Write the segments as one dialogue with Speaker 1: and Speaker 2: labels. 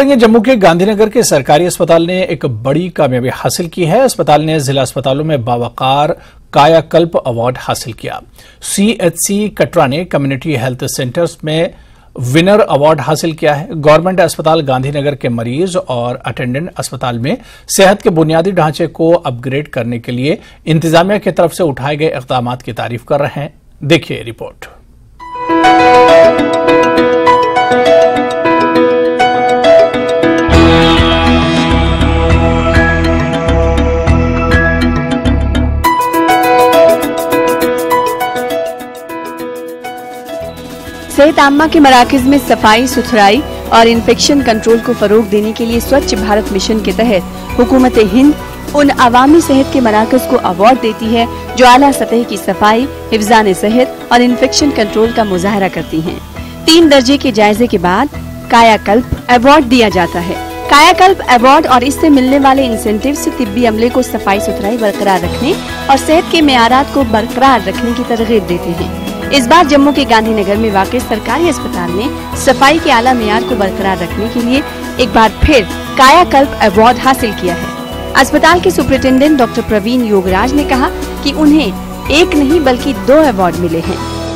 Speaker 1: जम्मू के गांधीनगर के सरकारी अस्पताल ने एक बड़ी कामयाबी हासिल की है। अस्पताल ने जिला अस्पतालों में बावकार कायाकल्प अवार्ड हासिल किया। CHC कटरा ने कम्युनिटी हेल्थ सेंटर्स में विनर अवार्ड हासिल किया है। गवर्नमेंट अस्पताल गांधीनगर के मरीज और अटेंडेंट अस्पताल में सेहत के बुनियादी ढांचे को अपग्रेड करने के लिए इंतजामिया की तरफ से उठाए गए इक़दाम की तारीफ कर रहे हैं। देखिए रिपोर्ट।
Speaker 2: सेहत आम्मा के मराकज में सफाई सुथराई और इन्फेक्शन कंट्रोल को फरोग देने के लिए स्वच्छ भारत मिशन के तहत हुकूमत हिंद उन अवामी सेहत के मराकज को अवार्ड देती है जो आला सतह की सफाई, हिफ्ज़ान सेहत और इन्फेक्शन कंट्रोल का मुजाहरा करती हैं। 3 दर्जे के जायजे के बाद कायाकल्प अवार्ड दिया जाता है। कायाकल्प अवार्ड और इससे मिलने वाले इंसेंटिव से तिब्बी अमले को सफाई सुथराई बरकरार रखने और सेहत के मेयारात को बरकरार रखने की तरगीब देते हैं। इस बार जम्मू के गांधीनगर में वाक़ सरकारी अस्पताल ने सफाई के आला मेयार को बरकरार रखने के लिए एक बार फिर कायाकल्प अवार्ड हासिल किया है। अस्पताल के सुपरिटेंडेंट डॉक्टर प्रवीण योगराज ने कहा कि उन्हें एक नहीं बल्कि 2 अवार्ड मिले हैं।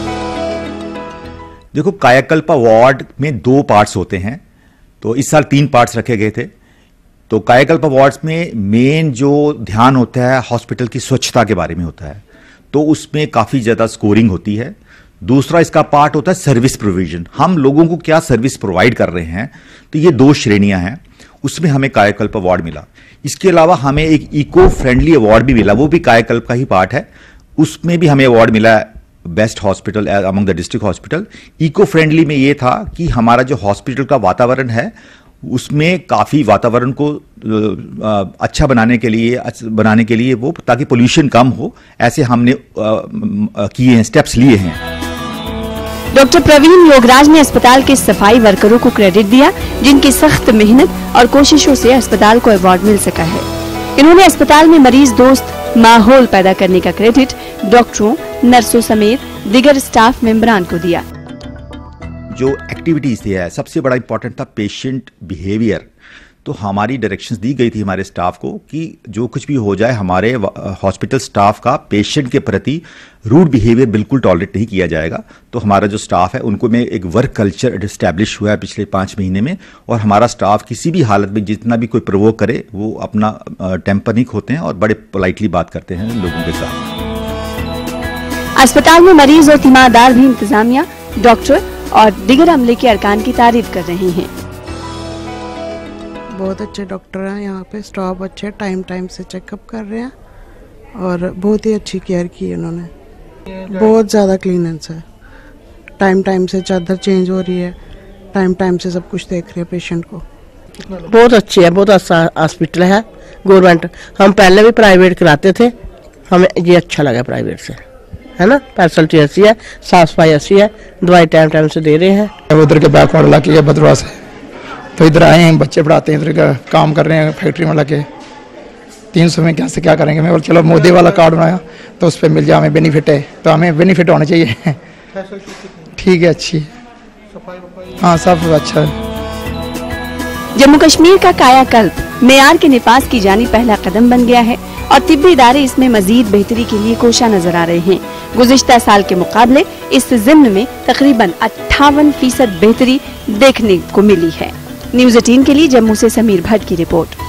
Speaker 3: देखो, कायाकल्प अवार्ड में 2 पार्ट्स होते हैं, तो इस साल 3 पार्ट्स रखे गए थे। तो कायाकल्प अवार्ड्स में मेन जो ध्यान होता है हॉस्पिटल की स्वच्छता के बारे में होता है, तो उसमें काफी ज्यादा स्कोरिंग होती है। दूसरा इसका पार्ट होता है सर्विस प्रोविजन, हम लोगों को क्या सर्विस प्रोवाइड कर रहे हैं, तो ये 2 श्रेणियां हैं, उसमें हमें कायाकल्प अवार्ड मिला। इसके अलावा हमें एक इको फ्रेंडली अवार्ड भी मिला, वो भी कायाकल्प का ही पार्ट है। उसमें भी हमें अवार्ड मिला best hospital among the district hospital. Eco friendly में ये था कि हमारा जो हॉस्पिटल का वातावरण है उसमें काफी वातावरण को अच्छा बनाने के लिए वो ताकि पोल्यूशन कम हो, ऐसे हमने किए हैं, स्टेप्स लिए हैं।
Speaker 2: डॉक्टर प्रवीण योगराज ने अस्पताल के सफाई वर्करों को क्रेडिट दिया जिनकी सख्त मेहनत और कोशिशों से अस्पताल को अवार्ड मिल सका है। इन्होंने अस्पताल में मरीज दोस्त माहौल पैदा करने का क्रेडिट डॉक्टरों, नर्सों समेत दीगर स्टाफ मेंबरान को दिया।
Speaker 3: जो एक्टिविटीज थी है, सबसे बड़ा इंपॉर्टेंट था पेशेंट बिहेवियर। तो हमारी डायरेक्शंस दी गई थी हमारे स्टाफ को कि जो कुछ भी हो जाए हमारे हॉस्पिटल स्टाफ का पेशेंट के प्रति रूड बिहेवियर बिल्कुल टॉलरेट नहीं किया जाएगा। तो हमारा जो स्टाफ है उनको में एक वर्क कल्चर इस्टेब्लिश हुआ है पिछले 5 महीने में, और हमारा स्टाफ किसी भी हालत में जितना भी कोई प्रोवोक करे वो अपना टेम्पर नहीं खोते हैं और बड़े पोलाइटली बात करते हैं लोगों के साथ।
Speaker 2: अस्पताल में मरीज और तीमारदार भी इंतजामिया, डॉक्टर और दीगर अमले के अरकान की तारीफ कर रहे हैं।
Speaker 4: बहुत अच्छे डॉक्टर हैं यहाँ पे, स्टाफ अच्छे टाइम से चेकअप कर रहे हैं और बहुत ही अच्छी केयर की है उन्होंने। बहुत ज़्यादा क्लीनेंस है, टाइम से चादर चेंज हो रही है, टाइम से सब कुछ देख रहे हैं पेशेंट को।
Speaker 5: बहुत अच्छी है, बहुत अच्छा हॉस्पिटल है गवर्नमेंट। हम पहले भी प्राइवेट कराते थे, हमें ये अच्छा लगा प्राइवेट से, है ना। फैसिलिटी अच्छी है, साफ सफाई अच्छी है, दवाई टाइम से दे रहे हैं।
Speaker 6: उधर के बैकवर्ड इलाके है बदरवा से, तो इधर आए हैं, बच्चे पढ़ाते हैं, इधर का काम कर रहे हैं फैक्ट्री में लगे। 300 में कैसे क्या करेंगे। मैं बोल चलो मोदी वाला कार्ड बनाया तो उस पर मिल जाए, हमें बेनिफिट है, तो हमें बेनिफिट होना चाहिए। ठीक है, अच्छी है, हाँ सब अच्छा है।
Speaker 2: जम्मू कश्मीर का कायाकल्प मेयार के निफाज की जानी पहला कदम बन गया है और तिब्बी इदारे इसमें मजीद बेहतरी के लिए कोशा नजर आ रहे हैं। गुज़िश्ता साल के मुकाबले इस ज़िम्न में तकरीबन 58% बेहतरी देखने को मिली है। न्यूज़ 18 के लिए जम्मू से समीर भट्ट की रिपोर्ट।